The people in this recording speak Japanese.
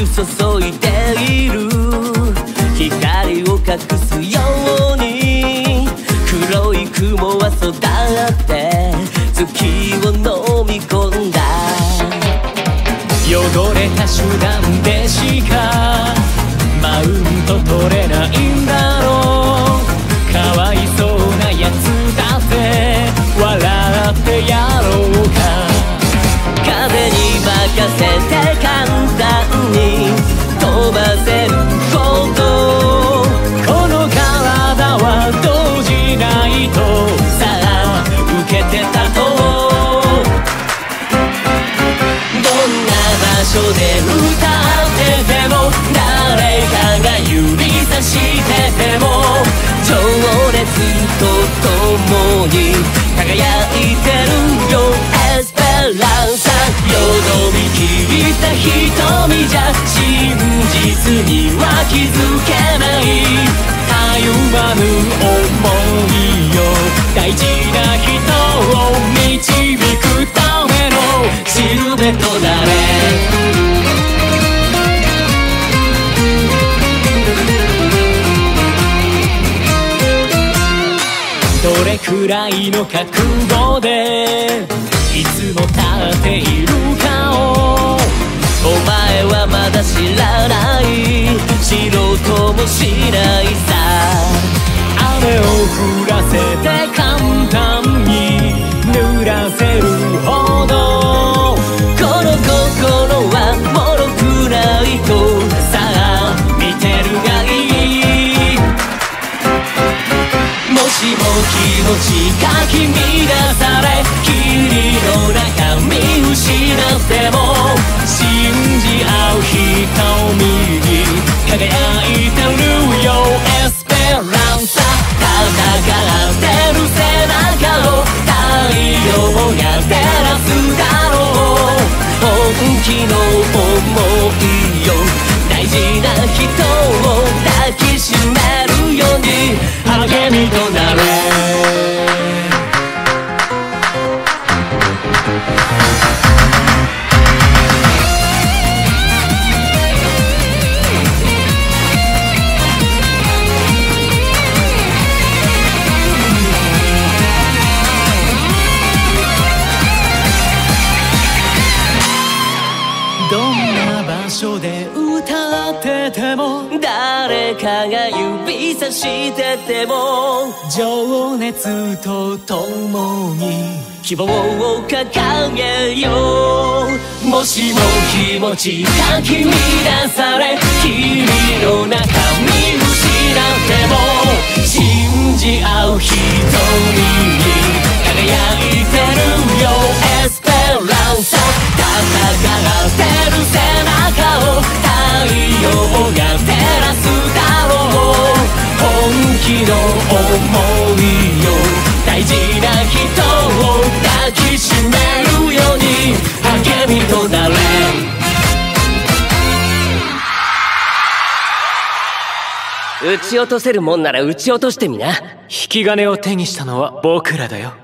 注いでいる。光を隠すように黒い雲は育って月を飲み込んだ。汚れた手段でしかマウント取れないんだろう。かわいそうなやつだって笑ってやろうか。風に任せて簡単に飛ばせるほどこの体は動じないとさあ受けてたと。どんな場所で歌ってても誰かが指さしてても情熱と共に輝いてるよエスペランサ。よどみきった瞳じゃ真実には気づけない。たゆまぬ想いよ大事な人を導くためのシルベとなれ。どれくらいの覚悟でいつも立っているかをお前はまだ知らない。知ろうともしないさ。雨を降らせて簡単に濡らせるほどこの心は脆くないとさあ見てるがいい。もしも気持ちかき乱され霧の中見失っても信じ合う瞳に輝いてるよエスペランサ。戦ってる背中を太陽が照らすだろう。本気の想いよ大事な人を抱きしめるように励みとなれ。どんな場所で歌ってても誰かが指さしてても情熱と共に希望を掲げよう。もしも気持ちかき乱され君の中見失っても信じ合う瞳に輝いてるよエスペランサ。戦ってる背中を太陽が照らすだろう。本気の想いよ大事な人を抱きしめるように励みとなれ。撃ち落とせるもんなら撃ち落としてみな。 引き金を手にしたのは僕らだよ。